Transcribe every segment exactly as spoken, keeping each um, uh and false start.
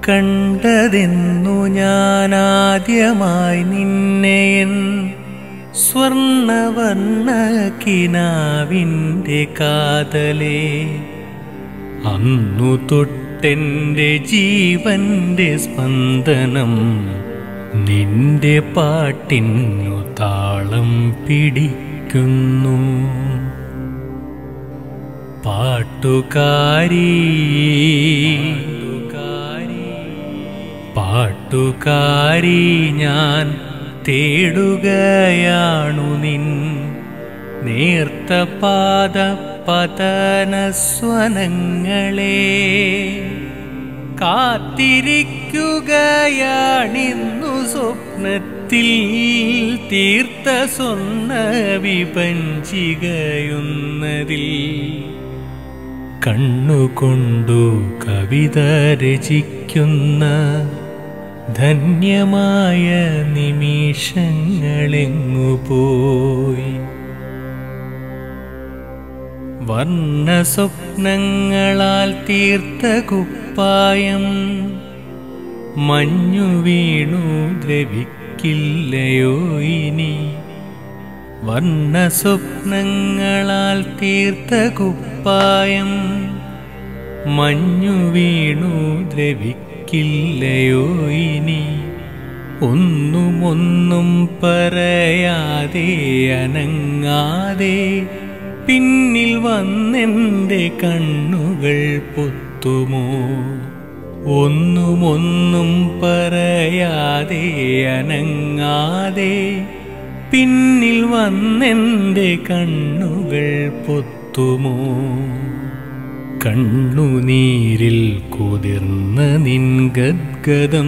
കണ്ടതെന്നു ഞാനാദ്യമായി നിന്നെയൻ സ്വർണവർണ്ണ കിനാവിൻ്റെ കാതലേ. അന്നു തൊട്ടെൻ്റെ ജീവന്റെ സ്പന്ദനം നിന്റെ പാട്ടിന്നു താളം പിടിക്കുന്നു. പാട്ടുകാരി പാട്ടുകാരി ഞാൻ തേടുകയാണു നിൻ നേർത്ത പാദ പതനസ്വനങ്ങളെ. കാത്തിരിക്കുകയാണിന്നു സ്വപ്നത്തിൽ തീർത്ത സ്വർണ്ണ വിഭജികയുന്നതിൽ. കണ്ണുകൊണ്ടു കവിത രചിക്കുന്ന ധന്യമായ നിമിഷങ്ങളെങ്ങുപോയി. വർണ്ണ സ്വപ്നങ്ങളാൽ തീർത്ത കുപ്പായം മഞ്ഞു വീണു ദ്രവിക്കില്ലയോ ഇനി. വർണ്ണ സ്വപ്നങ്ങളാൽ തീർത്ത കുപ്പായം മഞ്ഞു വീണു ദ്രവിക്കില്ലയോ ഇനി. ഒന്നുമൊന്നും പറയാതെ അനങ്ങാതെ പിന്നിൽ വന്നെൻ്റെ കണ്ണുകൾ പൊത്തുമോ. ഒന്നുമൊന്നും പറയാതെ അനങ്ങാതെ പിന്നിൽ വന്നെൻ്റെ കണ്ണുകൾ പൊത്തുമോ. കണ്ണുനീരിൽ കുതിർന്ന നിൻ ഗദ്ഗദം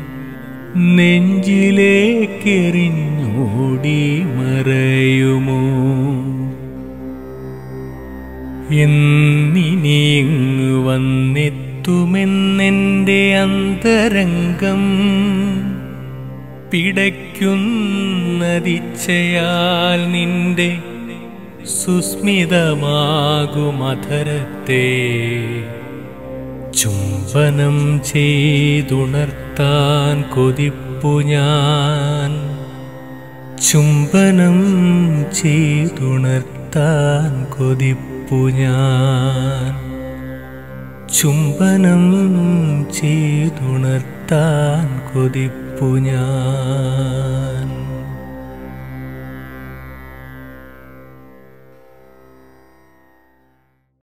നെഞ്ചിലേക്കെറിഞ്ഞോടി മറയുമോ. എന്നിനിങ്ങു വന്നെത്തുമെന്നെൻ്റെ അന്തരംഗം പിടയ്ക്കുന്നതിച്ഛയാൽ നിന്റെ സുസ്മിതമാകുമധരത്തെ ചുംബനം ചെയ്തുണർത്താൻ കൊതിപ്പു ഞാൻ. ചുംബനം ചെയ്തുണർത്താൻ കൊതിപ്പു ഞാൻ. ചുംബനം ചെയ്തുണർത്താൻ കൊതിപ്പു ഞാൻ.